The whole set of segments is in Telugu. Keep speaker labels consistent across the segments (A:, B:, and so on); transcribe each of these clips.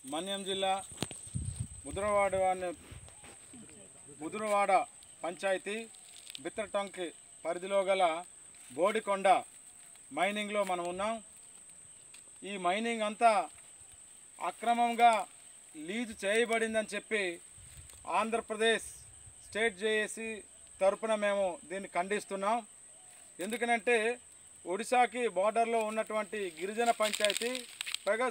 A: మన్యం జిల్లా ముదురవాడ పంచాయతీ బిత్రటంకి పరిధిలో గల బోడికొండ మైనింగ్లో మనం ఉన్నాం. ఈ మైనింగ్ అంతా అక్రమంగా లీజు చేయబడిందని చెప్పి ఆంధ్రప్రదేశ్ స్టేట్ జేఏసీ తరపున మేము దీన్ని ఖండిస్తున్నాం. ఎందుకనంటే ఒడిశాకి బార్డర్లో ఉన్నటువంటి గిరిజన పంచాయతీ, పైగా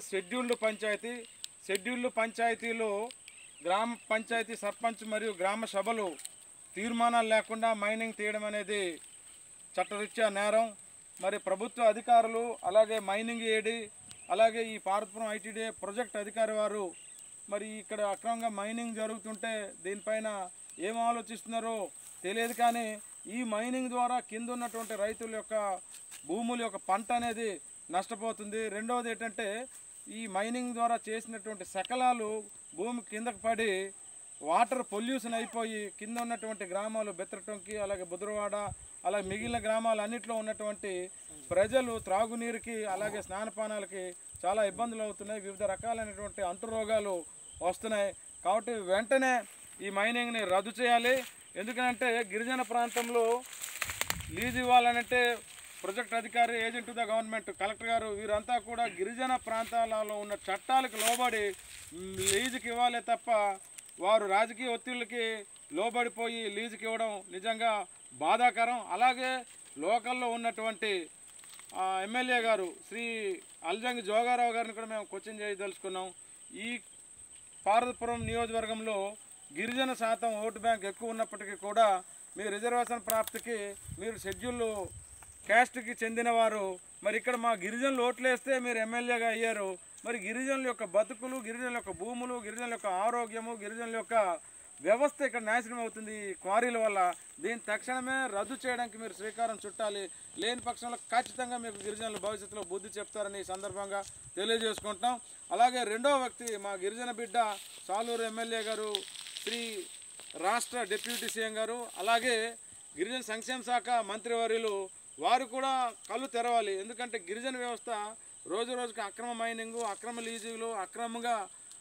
A: షెడ్యూల్డ్ పంచాయతీలో గ్రామ పంచాయతీ సర్పంచ్ మరియు గ్రామ సభలు తీర్మానాలు లేకుండా మైనింగ్ తీయడం అనేది చట్టరీత్యా నేరం. మరి ప్రభుత్వ అధికారులు, అలాగే మైనింగ్ ఏడి, అలాగే ఈ పార్వతీపురం ఐటీడీఏ ప్రాజెక్ట్ అధికారి వారు మరి ఇక్కడ అక్రమంగా మైనింగ్ జరుగుతుంటే దీనిపైన ఏం ఆలోచిస్తున్నారో తెలియదు. కానీ ఈ మైనింగ్ ద్వారా కింద ఉన్నటువంటి రైతుల యొక్క భూముల యొక్క పంట అనేది నష్టపోతుంది. రెండవది ఏంటంటే ఈ మైనింగ్ ద్వారా చేసినటువంటి శకలాలు భూమి కిందకు పడి వాటర్ పొల్యూషన్ అయిపోయి కింద ఉన్నటువంటి గ్రామాలు బెత్రటంకి, అలాగే బుద్రవాడ, అలాగే మిగిలిన గ్రామాలు అన్నింటిలో ఉన్నటువంటి ప్రజలు త్రాగునీరుకి, అలాగే స్నానపానాలకి చాలా ఇబ్బందులు అవుతున్నాయి. వివిధ రకాలైనటువంటి అంటురోగాలు వస్తున్నాయి. కాబట్టి వెంటనే ఈ మైనింగ్ని రద్దు చేయాలి. ఎందుకంటే గిరిజన ప్రాంతంలో లీజు ఇవ్వాలనంటే ప్రాజెక్ట్ అధికారి, ఏజెంట్ ద గవర్నమెంట్, కలెక్టర్ గారు వీరంతా కూడా గిరిజన ప్రాంతాలలో ఉన్న చట్టాలకు లోబడి లీజుకి ఇవ్వాలి తప్ప వారు రాజకీయ ఒత్తిళ్ళకి లోబడిపోయి లీజుకి ఇవ్వడం నిజంగా బాధాకరం. అలాగే లోకల్లో ఉన్నటువంటి ఎమ్మెల్యే గారు శ్రీ అల్జంగి జోగారావు గారిని కూడా మేము క్వశ్చన్ చేయదలుచుకున్నాం. ఈ పార్వతీపురం నియోజకవర్గంలో గిరిజన శాతం ఓటు బ్యాంక్ ఎక్కువ ఉన్నప్పటికీ కూడా మీ రిజర్వేషన్ ప్రాప్తికి మీరు షెడ్యూల్ క్యాస్ట్కి చెందినవారు, మరి ఇక్కడ మా గిరిజనులు ఓట్లు వేస్తే మీరు ఎమ్మెల్యేగా అయ్యారు. మరి గిరిజనుల యొక్క బతుకులు, గిరిజనుల యొక్క భూములు, గిరిజనుల యొక్క ఆరోగ్యము, గిరిజనుల యొక్క వ్యవస్థ ఇక్కడ నాశనం అవుతుంది ఈ క్వారీల వల్ల. దీన్ని తక్షణమే రద్దు చేయడానికి మీరు శ్రీకారం చుట్టాలి. లేని పక్షంలో ఖచ్చితంగా మీకు గిరిజనుల భవిష్యత్తులో బుద్ధి చెప్తారని ఈ సందర్భంగా తెలియజేసుకుంటాం. అలాగే రెండో వ్యక్తి మా గిరిజన బిడ్డ సాలూరు ఎమ్మెల్యే గారు, శ్రీ రాష్ట్ర డిప్యూటీ సీఎం గారు, అలాగే గిరిజన సంక్షేమ శాఖ మంత్రివర్యులు వారు కూడా కళ్ళు తెరవాలి. ఎందుకంటే గిరిజన వ్యవస్థ రోజు రోజుకి అక్రమ మైనింగు, అక్రమ లీజులు, అక్రమంగా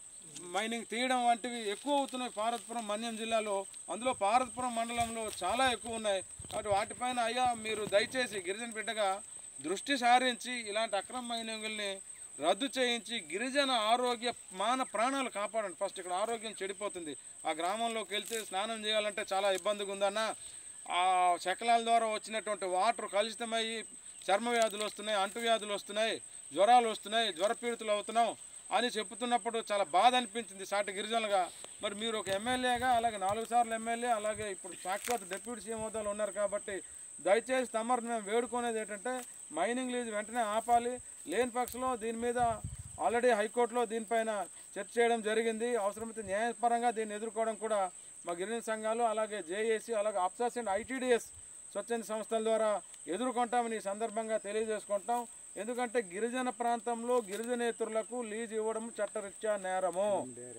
A: మైనింగ్ తీయడం వంటివి ఎక్కువ అవుతున్నాయి పార్వతీపురం మన్యం జిల్లాలో. అందులో పార్వతీపురం మండలంలో చాలా ఎక్కువ ఉన్నాయి. కాబట్టి వాటిపైన అయ్యా మీరు దయచేసి గిరిజన బిడ్డగా దృష్టి సారించి ఇలాంటి అక్రమ మైనింగుల్ని రద్దు చేయించి గిరిజన ఆరోగ్య ప్రాణాలు కాపాడండి. ఫస్ట్ ఇక్కడ ఆరోగ్యం చెడిపోతుంది. ఆ గ్రామంలోకి వెళ్తే స్నానం చేయాలంటే చాలా ఇబ్బందిగా ఉందన్న. ఆ శకలాల ద్వారా వచ్చినటువంటి వాటర్ కలుషితమయ్యి చర్మ వ్యాధులు వస్తున్నాయి, అంటువ్యాధులు వస్తున్నాయి, జ్వరాలు వస్తున్నాయి, జ్వరపీడితులు అవుతున్నాం అని చెప్తున్నప్పుడు చాలా బాధ అనిపించింది సాటి గిరిజనులుగా. మరి మీరు ఒక ఎమ్మెల్యేగా, అలాగే 4 సార్లు ఎమ్మెల్యే, అలాగే ఇప్పుడు సాక్షాత్ డిప్యూటీ సీఎం హోదాలో ఉన్నారు కాబట్టి దయచేసి తమరు మేము వేడుకునేది ఏంటంటే మైనింగ్ లీజు వెంటనే ఆపాలి. లేని పక్షంలో దీని మీద ఆల్రెడీ హైకోర్టులో దీనిపైన చర్చ చేయడం జరిగింది. అవసరమైతే న్యాయపరంగా దీన్ని ఎదుర్కోవడం కూడా మా గిరిజన సంఘాలు, అలాగే జేఏసీ, అలాగే అప్సాస్ అండ్ ఐటీడీఎస్ స్వచ్ఛంద సంస్థల ద్వారా ఎదుర్కొంటామని ఈ సందర్భంగా తెలియజేసుకుంటాం. ఎందుకంటే గిరిజన ప్రాంతంలో గిరిజనేతరులకు లీజు ఇవ్వడం చట్టరీత్యా నేరము.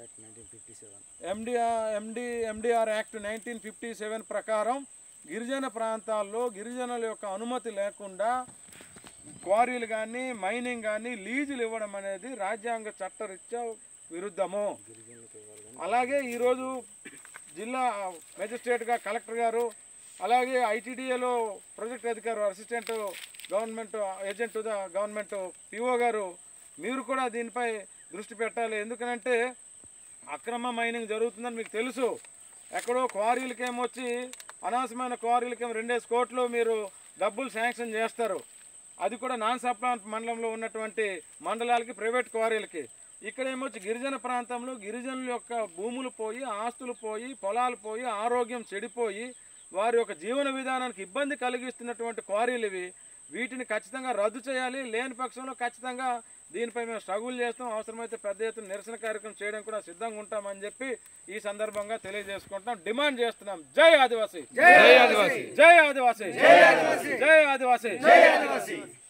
A: ఎండిఆర్ యాక్ట్ 1957 ప్రకారం గిరిజన ప్రాంతాల్లో గిరిజనుల యొక్క అనుమతి లేకుండా క్వారీలు కానీ, మైనింగ్ కానీ లీజులు ఇవ్వడం అనేది రాజ్యాంగ చట్టరీత్యా విరుద్ధము. అలాగే ఈరోజు జిల్లా మెజిస్ట్రేట్గా కలెక్టర్ గారు, అలాగే ఐటీడీఏలో ప్రాజెక్ట్ అధికారి, assistant government agent the government PO గారు మీరు కూడా దీనిపై దృష్టి పెట్టాలి. ఎందుకంటే అక్రమ మైనింగ్ జరుగుతుందని మీకు తెలుసు. ఎక్కడో క్వారీలకేమొచ్చి అనవసరమైన క్వారీలకేమో 2 కోట్లు మీరు డబ్బులు శాంక్షన్ చేస్తారు. అది కూడా నాన్ సప్లాంట్ మండలంలో ఉన్నటువంటి మండలాలకి, ప్రైవేట్ క్వారీలకి. ఇక్కడేమొచ్చి గిరిజన ప్రాంతంలో గిరిజనుల యొక్క భూములు పోయి, ఆస్తులు పోయి, పొలాలు పోయి, ఆరోగ్యం చెడిపోయి వారి యొక్క జీవన విధానానికి ఇబ్బంది కలిగిస్తున్నటువంటి క్వారీలు ఇవి. వీటిని ఖచ్చితంగా రద్దు చేయాలి. లేని పక్షంలో ఖచ్చితంగా దీనిపై మేము స్ట్రగుల్ చేస్తాం. అవసరమైతే పెద్ద ఎత్తున నిరసన కార్యక్రమం చేయడం కూడా సిద్ధంగా ఉంటామని చెప్పి ఈ సందర్భంగా తెలియజేసుకుంటాం, డిమాండ్ చేస్తున్నాం. జై ఆదివాసీ, జై ఆదివాసీ, జై ఆదివాసీ, జై ఆదివాసీ, జై ఆదివాసీ, జై ఆదివాసీ.